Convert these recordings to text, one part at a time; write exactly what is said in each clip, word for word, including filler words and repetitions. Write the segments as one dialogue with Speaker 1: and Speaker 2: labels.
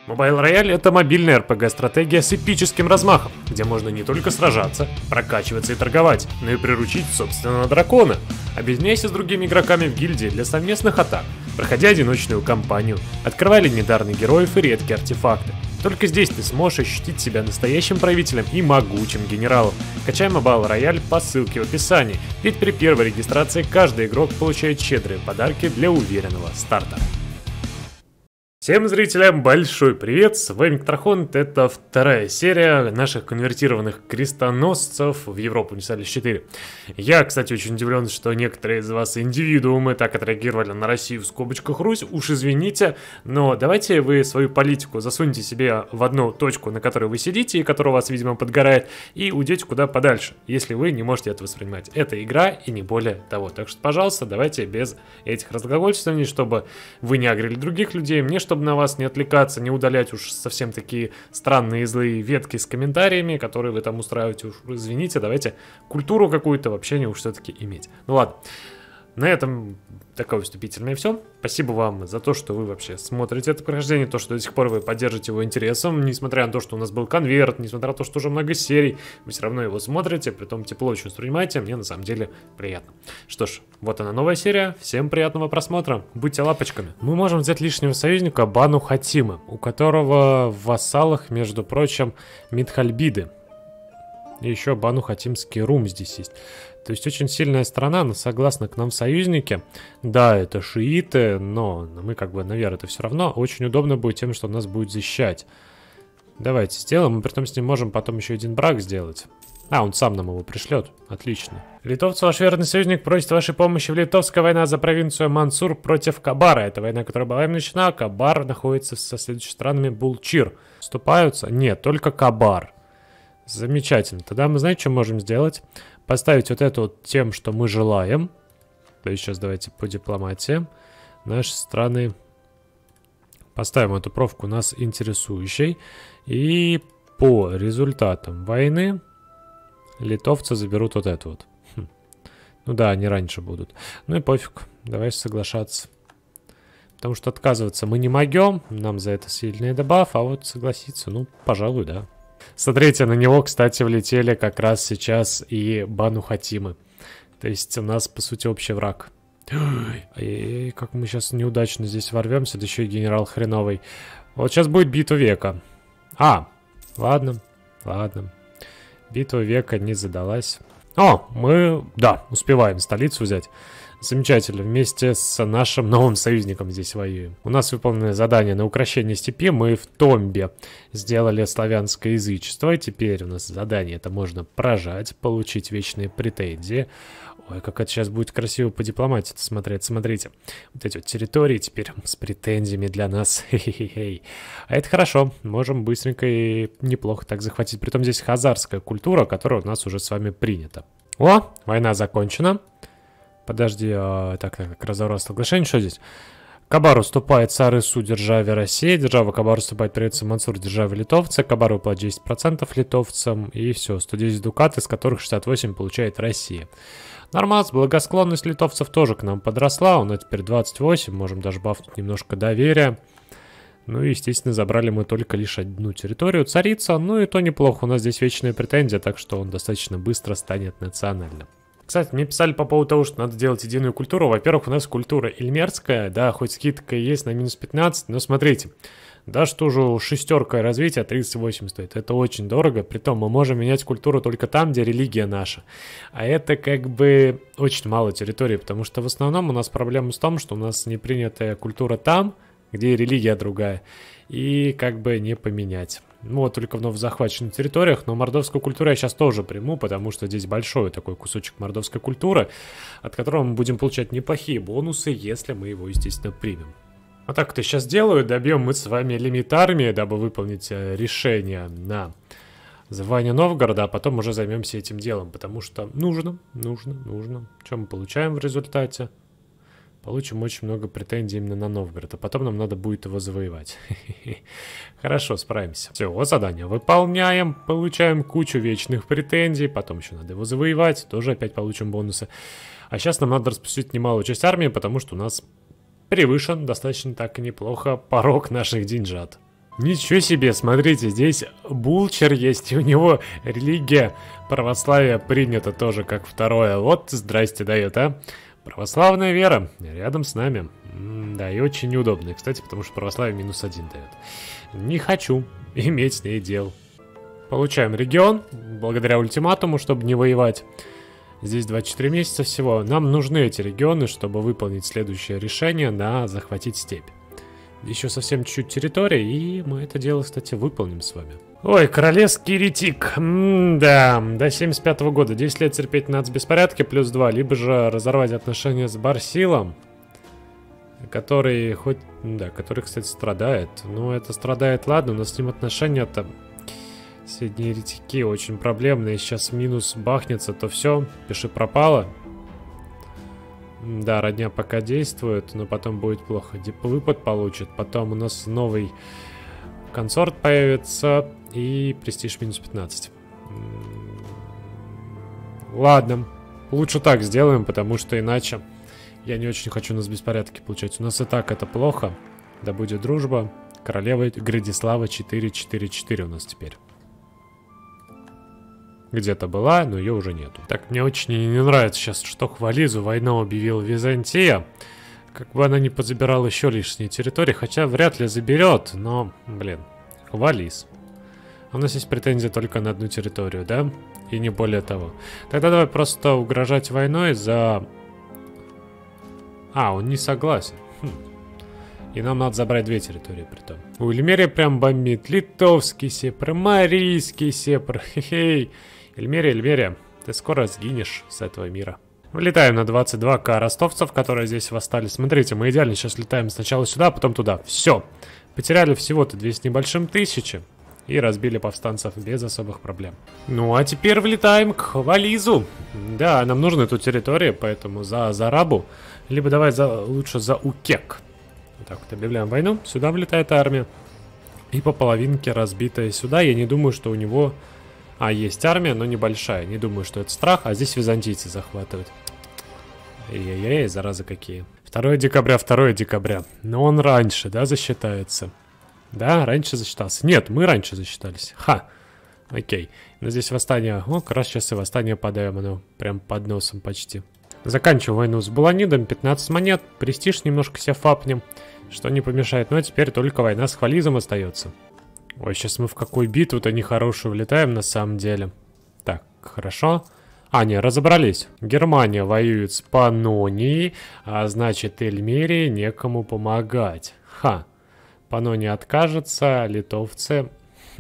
Speaker 1: Mobile Royale — это мобильная эр пи джи-стратегия с эпическим размахом, где можно не только сражаться, прокачиваться и торговать, но и приручить собственного дракона. Объединяйся с другими игроками в гильдии для совместных атак, проходя одиночную кампанию, открывай легендарных героев и редкие артефакты. Только здесь ты сможешь ощутить себя настоящим правителем и могучим генералом. Качай Mobile Royale по ссылке в описании, ведь при первой регистрации каждый игрок получает щедрые подарки для уверенного старта. Всем зрителям большой привет, с вами Ктархонт, это вторая серия наших конвертированных крестоносцев в Европу Универсалис четыре. Я, кстати, очень удивлен, что некоторые из вас индивидуумы так отреагировали на Россию в скобочках Русь, уж извините, но давайте вы свою политику засуньте себе в одну точку, на которой вы сидите и которая у вас, видимо, подгорает, и уйдете куда подальше, если вы не можете это воспринимать. Это игра и не более того, так что, пожалуйста, давайте без этих разглагольствований, чтобы вы не агрели других людей, мне, чтобы на вас не отвлекаться, не удалять уж совсем такие странные злые ветки с комментариями, которые вы там устраиваете, уж извините, давайте культуру какую-то в общении уж все-таки иметь. Ну ладно, на этом такое вступительное все. Спасибо вам за то, что вы вообще смотрите это прохождение, то, что до сих пор вы поддержите его интересом, несмотря на то, что у нас был конверт, несмотря на то, что уже много серий, вы все равно его смотрите, притом тепло очень воспринимаете, мне на самом деле приятно. Что ж, вот она новая серия, всем приятного просмотра, будьте лапочками. Мы можем взять лишнего союзника Бану Хатима, у которого в вассалах, между прочим, Мидхальбиды. И еще Бану Хатимский Рум здесь есть. То есть очень сильная страна, но согласно к нам в союзнике. Да, это шииты, но мы как бы на веру это все равно. Очень удобно будет тем, что нас будет защищать. Давайте сделаем, мы при том с ним можем потом еще один брак сделать. А, он сам нам его пришлет. Отлично. Литовцы, ваш верный союзник, просит вашей помощи в Литовской война за провинцию Мансур против Кабара. Это война, которая была им начата. Кабар находится со следующими странами Булчир. Вступаются? Нет, только Кабар. Замечательно. Тогда мы, знаете, что можем сделать? Поставить вот это вот тем, что мы желаем. То есть сейчас давайте по дипломатии. Наши страны. Поставим эту провку нас интересующей. И по результатам войны литовцы заберут вот это вот. Хм. Ну да, они раньше будут. Ну и пофиг. Давайте соглашаться. Потому что отказываться мы не могем. Нам за это сильный дебаф. А вот согласиться, ну, пожалуй, да. Смотрите, на него, кстати, влетели как раз сейчас и Бану Хатимы. То есть у нас, по сути, общий враг. Ой, как мы сейчас неудачно здесь ворвемся, да еще и генерал хреновый. Вот сейчас будет битва века. А, ладно, ладно. Битва века не задалась. О, мы, да, успеваем столицу взять. Замечательно, вместе с нашим новым союзником здесь воюем. У нас выполнено задание на укрощение степи. Мы в Томбе сделали славянское язычество. И теперь у нас задание это можно прожать, получить вечные претензии. Ой, как это сейчас будет красиво по дипломатии смотреть. Смотрите, вот эти вот территории теперь с претензиями для нас. Хе-хе-хе. А это хорошо, можем быстренько и неплохо так захватить. Притом здесь хазарская культура, которая у нас уже с вами принята. О, война закончена. Подожди, а, так, так, так, разорвал соглашение, что здесь? Кабар уступает Сарысу державе России, держава Кабар уступает провинции Мансур державе литовцы, Кабар выплатит десять процентов литовцам, и все, сто десять дукат, из которых шестьдесят восемь получает Россия. Нормально, благосклонность литовцев тоже к нам подросла, у нас теперь двадцать восемь, можем даже бафнуть немножко доверия. Ну и, естественно, забрали мы только лишь одну территорию, царица, ну и то неплохо, у нас здесь вечная претензия, так что он достаточно быстро станет национальным. Кстати, мне писали по поводу того, что надо делать единую культуру. Во-первых, у нас культура эльмерская, да, хоть скидка есть на минус пятнадцать, но смотрите, да что же шестерка развития тридцать восемь стоит, это очень дорого, притом мы можем менять культуру только там, где религия наша. А это как бы очень мало территории, потому что в основном у нас проблема в том, что у нас не принятая культура там, где религия другая, и как бы не поменять. Ну вот только вновь в захваченных территориях, но мордовскую культуру я сейчас тоже приму, потому что здесь большой такой кусочек мордовской культуры, от которого мы будем получать неплохие бонусы, если мы его, естественно, примем. А так это сейчас делаю, добьем мы с вами лимит армии, дабы выполнить решение на завоевание Новгорода, а потом уже займемся этим делом, потому что нужно, нужно, нужно. Что мы получаем в результате? Получим очень много претензий именно на Новгород, а потом нам надо будет его завоевать. Хорошо, справимся. Все, вот задание выполняем, получаем кучу вечных претензий, потом еще надо его завоевать, тоже опять получим бонусы. А сейчас нам надо распустить немалую часть армии, потому что у нас превышен достаточно так и неплохо порог наших деньжат. Ничего себе, смотрите, здесь Булчер есть, и у него религия православия принята тоже как второе. Вот, здрасте дает, а. Православная вера рядом с нами. М да, и очень неудобно, кстати, потому что православие минус один дает. Не хочу иметь с ней дел. Получаем регион, благодаря ультиматуму, чтобы не воевать. Здесь двадцать четыре месяца всего. Нам нужны эти регионы, чтобы выполнить следующее решение на захватить степь. Еще совсем чуть-чуть территории, и мы это дело, кстати, выполним с вами. Ой, королевский еретик. М-да, до семьдесят пятого года. десять лет терпеть нацбеспорядки, плюс два. Либо же разорвать отношения с Барсилом, который хоть... Да, который, кстати, страдает. Ну, это страдает, ладно, но с ним отношения-то... Средние еретики очень проблемные. Сейчас минус бахнется, то все, пиши пропало. Да, родня пока действует, но потом будет плохо. Выпад получит. Потом у нас новый консорт появится. И престиж минус пятнадцать. Ладно. Лучше так сделаем, потому что иначе я не очень хочу нас беспорядки получать. У нас и так это плохо. Да будет дружба. Королева Градислава четыре четыре четыре у нас теперь. Где-то была, но ее уже нету. Так, мне очень не нравится сейчас, что Хвализу войну объявил Византия. Как бы она не позабирала еще лишние территории, хотя вряд ли заберет, но, блин, Хвализ. У нас есть претензия только на одну территорию, да? И не более того. Тогда давай просто угрожать войной за... А, он не согласен. Хм. И нам надо забрать две территории при том. У Эльмерия прям бомбит. Литовский сепр, Марийский сепр. Хе-хей. Эльмерия, Эльмерия, ты скоро сгинешь с этого мира. Влетаем на двадцать два ка ростовцев, которые здесь восстали. Смотрите, мы идеально сейчас летаем сначала сюда, потом туда. Все. Потеряли всего-то две с небольшим тысячи. И разбили повстанцев без особых проблем. Ну, а теперь влетаем к Хвализу. Да, нам нужны тут территории, поэтому за Зарабу. Либо давай за, лучше за Укек. Вот так вот объявляем войну. Сюда влетает армия. И по половинке разбитая сюда. Я не думаю, что у него... А, есть армия, но небольшая. Не думаю, что это страх. А здесь византийцы захватывают. Эй-эй-эй, заразы какие. второе декабря, второе декабря. Но он раньше, да, засчитается? Да, раньше засчитался. Нет, мы раньше засчитались. Ха. Окей. Но здесь восстание... О, как раз сейчас и восстание подаем. Оно прям под носом почти. Заканчиваем войну с Буланидом. пятнадцать монет. Престиж немножко себя фапнем. Что не помешает. Ну, а теперь только война с Хвализом остается. Ой, сейчас мы в какую битву-то нехорошую влетаем на самом деле. Так, хорошо. А, не, разобрались. Германия воюет с Паннонией, а значит, Эльмерии некому помогать. Ха. Паннония откажется, литовцы...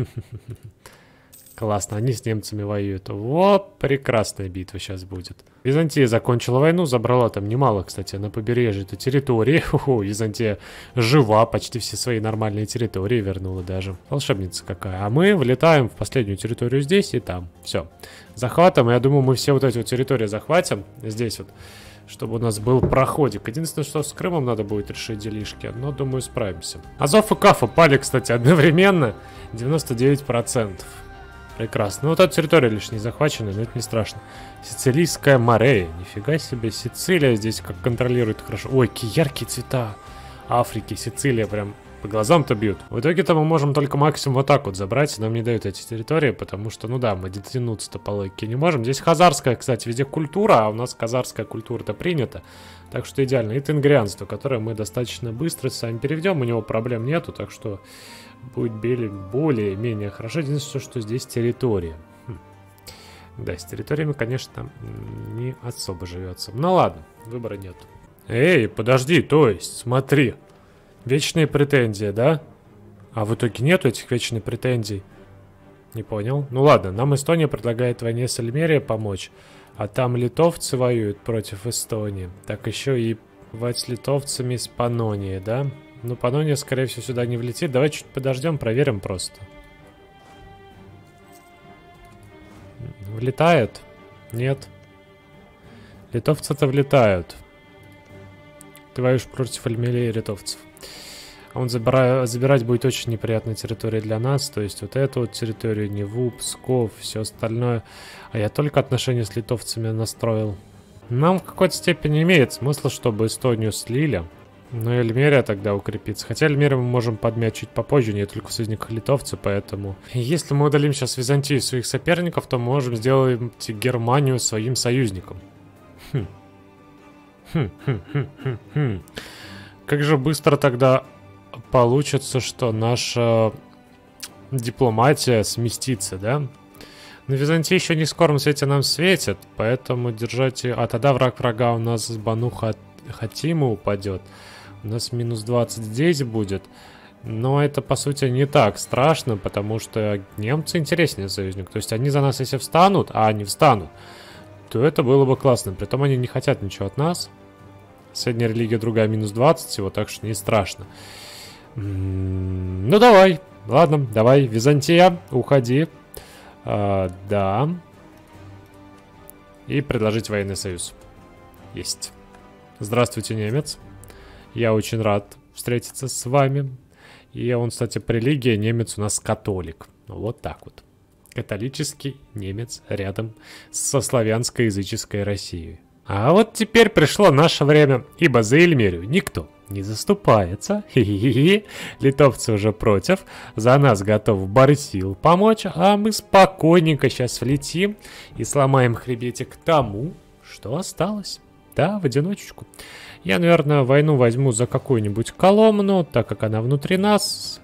Speaker 1: Классно, они с немцами воюют. Вот, прекрасная битва сейчас будет. Византия закончила войну, забрала там немало, кстати, на побережье этой территории. Хо-хо, Византия жива, почти все свои нормальные территории вернула даже. Волшебница какая. А мы влетаем в последнюю территорию здесь и там. Все. Захватом, я думаю, мы все вот эти вот территории захватим. Здесь вот. Чтобы у нас был проходик. Единственное, что с Крымом надо будет решить делишки. Но, думаю, справимся. Азов и Кафа пали, кстати, одновременно. девяносто девять процентов. Прекрасно. Ну, вот эта территория лишь не захвачена, но это не страшно. Сицилийская Морея. Нифига себе. Сицилия здесь как контролирует хорошо. Ой, какие яркие цвета Африки. Сицилия прям по глазам-то бьют. В итоге-то мы можем только максимум вот так вот забрать. Нам не дают эти территории, потому что, ну да, мы дотянуться-то по логике не можем. Здесь хазарская, кстати, везде культура, а у нас казарская культура-то принята. Так что идеально. И тенгрианство, которое мы достаточно быстро сами переведем. У него проблем нету, так что будет более-менее хорошо. Единственное, что здесь территория. Хм. Да, с территориями, конечно, не особо живется. Ну ладно, выбора нет. Эй, подожди, то есть, смотри. Вечные претензии, да? А в итоге нету этих вечных претензий? Не понял. Ну ладно, нам Эстония предлагает в войне с Эльмерией помочь. А там литовцы воюют против Эстонии. Так еще и воевать с литовцами с Паннонией, да? Ну, Паннония, скорее всего, сюда не влетит. Давай чуть подождем, проверим просто. Влетает? Нет. Литовцы-то влетают. Ты воюешь против Эльмерии и литовцев. А он забира... забирать будет очень неприятная территория для нас. То есть вот эту вот территорию, Неву, Псков, все остальное. А я только отношения с литовцами настроил. Нам в какой-то степени имеет смысл, чтобы Эстонию слили. Ну, Эльмерия тогда укрепится. Хотя Эльмерию мы можем подмять чуть попозже, не только в союзниках литовцы, поэтому... Если мы удалим сейчас Византию своих соперников, то мы можем сделать Германию своим союзником. Хм. Хм, хм, хм, хм, хм. Как же быстро тогда получится, что наша дипломатия сместится, да? На Византии еще не в скором свете нам светит, поэтому держите... А тогда враг врага у нас с Бану Хатима упадет. У нас минус двадцать здесь будет. Но это, по сути, не так страшно, потому что немцы интереснее союзник. То есть они за нас, если встанут, а они встанут, то это было бы классно. Притом они не хотят ничего от нас. Средняя религия другая минус двадцать всего, так что не страшно. Ну давай, ладно, давай, Византия, уходи. А, да. И предложить военный союз. Есть. Здравствуйте, немец. Я очень рад встретиться с вами. И он, кстати, по религии немец у нас католик. Вот так вот. Католический немец рядом со славянско-языческой Россией. А вот теперь пришло наше время, ибо за Эльмерию никто не заступается. Хи-хи-хи. Литовцы уже против. За нас готов Барсил помочь, а мы спокойненько сейчас влетим и сломаем хребетик тому, что осталось. Да, в одиночку. Я, наверное, войну возьму за какую-нибудь Коломну, так как она внутри нас.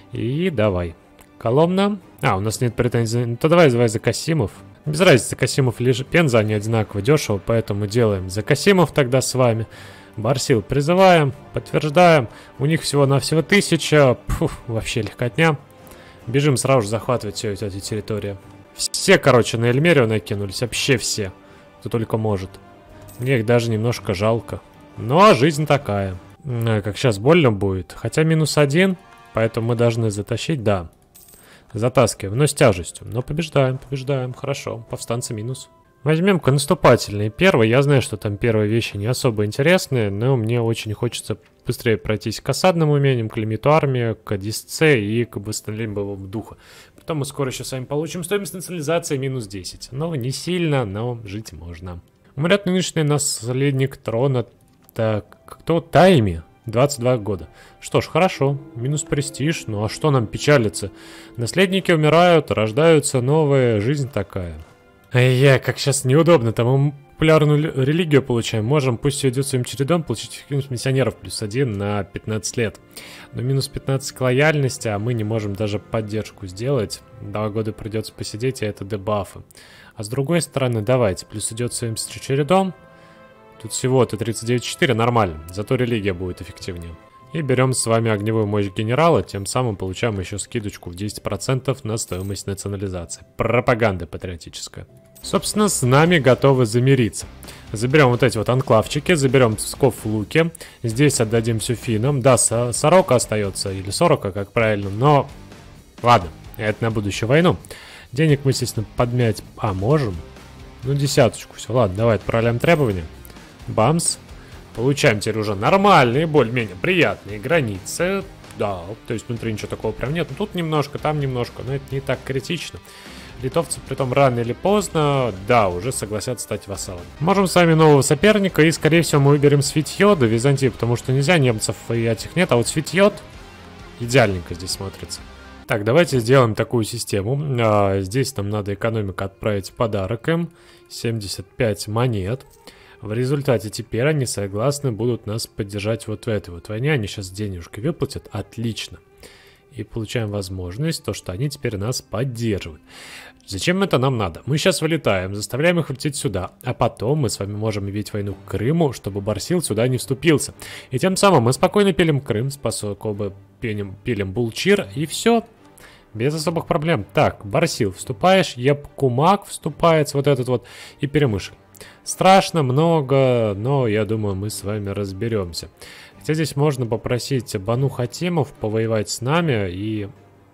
Speaker 1: И давай. Коломна. А, у нас нет претензий. Ну, то давай, давай за Касимов. Без разницы, Касимов или же Пенза, они одинаково дешево, поэтому делаем за Касимов тогда с вами. Барсил призываем, подтверждаем. У них всего-навсего тысяча. Пфух, вообще легкотня. Бежим сразу же захватывать все эти территории. Все, короче, на Эльмерию накинулись. Вообще все, кто только может. Мне их даже немножко жалко. Но жизнь такая. Как сейчас больно будет. Хотя минус один, поэтому мы должны затащить, да. Затаскиваем, но с тяжестью. Но побеждаем, побеждаем. Хорошо, повстанцы минус. Возьмем-ка наступательный первый. Я знаю, что там первые вещи не особо интересные, но мне очень хочется быстрее пройтись к осадным умениям, к лимиту армии, к дисце и к восстановлению боевого духа. Потом мы скоро еще с вами получим стоимость национализации минус десять. Но не сильно, но жить можно. Умрет нынешний наследник трона. Так, кто? Тайми. двадцать два года. Что ж, хорошо. Минус престиж. Ну а что нам печалиться? Наследники умирают, рождаются новые. Жизнь такая. Ай-я, как сейчас неудобно. Там мы популярную религию получаем. Можем, пусть все идет своим чередом, получить эффективность миссионеров плюс один на пятнадцать лет. Но минус пятнадцать к лояльности, а мы не можем даже поддержку сделать. Два года придется посидеть, а это дебафы. А с другой стороны, давайте, плюс идет своим чередом. Тут всего-то тридцать девять четыре, нормально. Зато религия будет эффективнее. И берем с вами огневую мощь генерала, тем самым получаем еще скидочку в десять процентов на стоимость национализации. Пропаганда патриотическая. Собственно, с нами готовы замириться. Заберем вот эти вот анклавчики, заберем Псков Луки. Здесь отдадим все финнам. Да, сорока остается, или сорока, как правильно, но... Ладно, это на будущую войну. Денег мы, естественно, подмять... А, можем? Ну, десяточку, все, ладно, давай отправляем требования. Бамс. Получаем теперь уже нормальные, более-менее приятные границы. Да, то есть внутри ничего такого прям нет. Тут немножко, там немножко, но это не так критично. Литовцы, притом рано или поздно, да, уже согласятся стать вассалами. Можем с вами нового соперника, и, скорее всего, мы выберем Свитьё до Византии, потому что нельзя, немцев и этих нет, а вот Свитьё идеальненько здесь смотрится. Так, давайте сделаем такую систему. А, здесь нам надо экономика отправить подарок им. семьдесят пять монет. В результате теперь они согласны будут нас поддержать вот в этой вот войне. Они сейчас денежки выплатят. Отлично. И получаем возможность, то, что они теперь нас поддерживают. Зачем это нам надо? Мы сейчас вылетаем, заставляем их лететь сюда. А потом мы с вами можем объявить войну к Крыму, чтобы Барсил сюда не вступился. И тем самым мы спокойно пилим Крым, способно пилим, пилим Булчир, и все. Без особых проблем. Так, Барсил, вступаешь, Епкумак вступает, вот этот вот, и Перемышль. Страшно много, но я думаю, мы с вами разберемся. Хотя здесь можно попросить Бану Хатимов повоевать с нами и...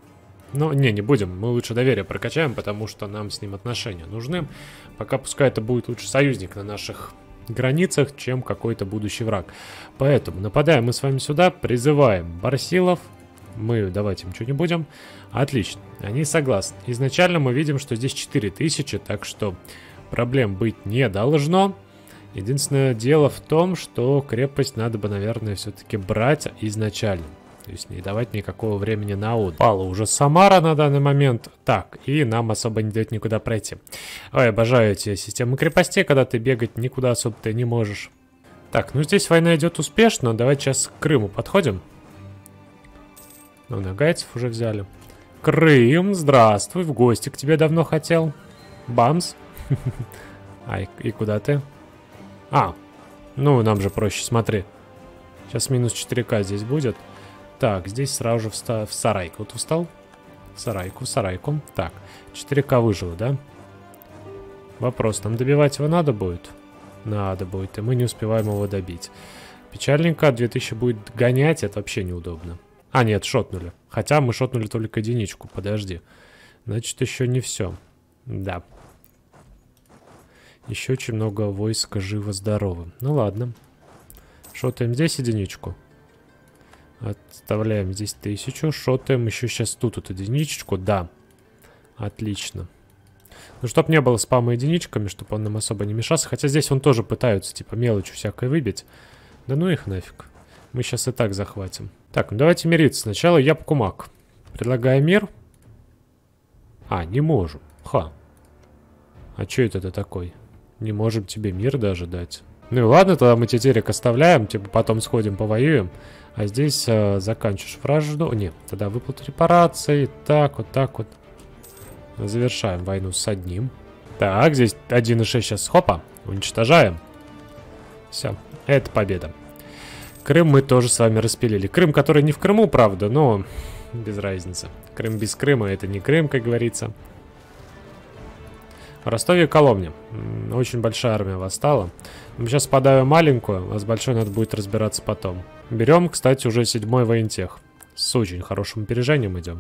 Speaker 1: Ну, не, не будем. Мы лучше доверие прокачаем, потому что нам с ним отношения нужны. Пока пускай это будет лучше союзник на наших границах, чем какой-то будущий враг. Поэтому нападаем мы с вами сюда, призываем Барсилов. Мы давать им что не будем. Отлично, они согласны. Изначально мы видим, что здесь четыре тысячи, так что... Проблем быть не должно. Единственное дело в том, что крепость надо бы, наверное, все-таки брать изначально. То есть не давать никакого времени на отдых. Пала уже Самара на данный момент. Так, и нам особо не дает никуда пройти. Ой, обожаю эти системы крепостей, когда ты бегать никуда особо ты не можешь. Так, ну здесь война идет успешно. Давайте сейчас к Крыму подходим. Ну, нагайцев уже взяли. Крым, здравствуй, в гости к тебе давно хотел. Бамс. Ай, и куда ты? А, ну нам же проще, смотри. Сейчас минус четыре ка здесь будет. Так, здесь сразу же вста в сарайку. Вот встал? В сарайку, в сарайку. Так, четыре ка выжило, да? Вопрос, нам добивать его надо будет? Надо будет, и мы не успеваем его добить. Печальненько, две тысячи будет гонять, это вообще неудобно. А, нет, шотнули. Хотя мы шотнули только единичку, подожди. Значит, еще не все. Да. Еще очень много войска живо-здоровы. Ну ладно. Шотаем здесь единичку. Отставляем здесь тысячу. Шотаем еще сейчас тут вот единичку. Да. Отлично. Ну, чтоб не было спама единичками, чтобы он нам особо не мешался. Хотя здесь он тоже пытаются, типа, мелочь всякой выбить. Да ну их нафиг. Мы сейчас и так захватим. Так, ну давайте мириться. Сначала я Покумак. Предлагаю мир. А, не можем. Ха. А что это ты такой? Не можем тебе мир даже дать. Ну и ладно, тогда мы тетерик оставляем. Типа потом сходим повоюем. А здесь э, заканчиваешь вражду. Нет, тогда выплату репараций. Так, вот так вот. Завершаем войну с одним. Так, здесь один и шесть сейчас. Хопа. Уничтожаем. Все. Это победа. Крым мы тоже с вами распилили. Крым, который не в Крыму, правда, но без разницы. Крым без Крыма — это не Крым, как говорится. В Ростове Коломне. Очень большая армия восстала. Мы сейчас подавим маленькую, а с большой надо будет разбираться потом. Берем, кстати, уже седьмой воентех. С очень хорошим опережением идем.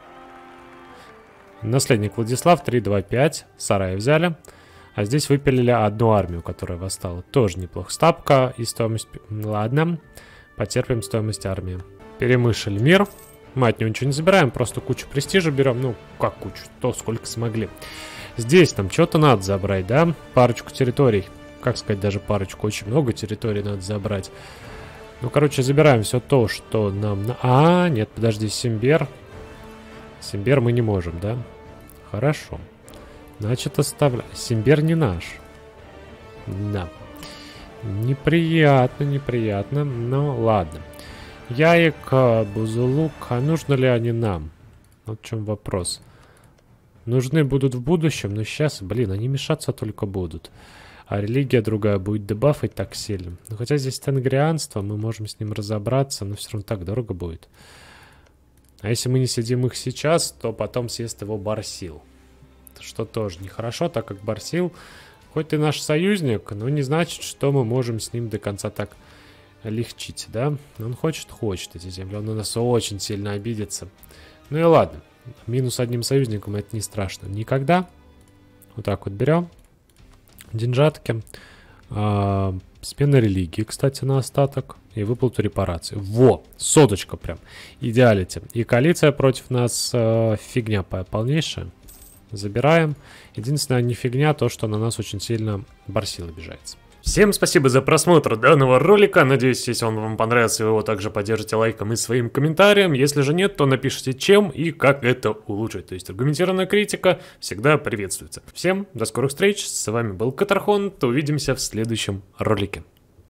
Speaker 1: Наследник Владислав, три, два, пять. Сарай взяли. А здесь выпилили одну армию, которая восстала. Тоже неплохо. Стапка и стоимость... Ладно. Потерпим стоимость армии. Перемышлили мир. Мы от него ничего не забираем. Просто кучу престижа берем. Ну, как кучу? То, сколько смогли. Здесь нам что-то надо забрать, да? Парочку территорий. Как сказать, даже парочку. Очень много территорий надо забрать. Ну, короче, забираем все то, что нам... На... А, нет, подожди, Симбер. Симбер мы не можем, да? Хорошо. Значит, оставляем. Симбер не наш. Да. Неприятно, неприятно. Ну, ладно. Яик, Бузулук. А нужно ли они нам? Вот в чем вопрос. Нужны будут в будущем, но сейчас, блин, они мешаться только будут. А религия другая будет дебафать так сильно. Ну, хотя здесь тенгрианство, мы можем с ним разобраться, но все равно так дорого будет. А если мы не сидим их сейчас, то потом съест его Барсил. Что тоже нехорошо, так как Барсил, хоть и наш союзник, но не значит, что мы можем с ним до конца так легчить, да? Он хочет, хочет эти земли, он на нас очень сильно обидится. Ну и ладно, минус одним союзником это не страшно. Никогда. Вот так вот берем. Деньжатки. А, смена религии, кстати, на остаток. И выплату репараций. Во! Соточка прям. Идеалити. И коалиция против нас э, фигня полнейшая. Забираем. Единственное, не фигня, то, что на нас очень сильно Барсил обижается. Всем спасибо за просмотр данного ролика. Надеюсь, если он вам понравился, вы его также поддержите лайком и своим комментарием. Если же нет, то напишите, чем и как это улучшить. То есть аргументированная критика всегда приветствуется. Всем до скорых встреч. С вами был Катархонт. Увидимся в следующем ролике.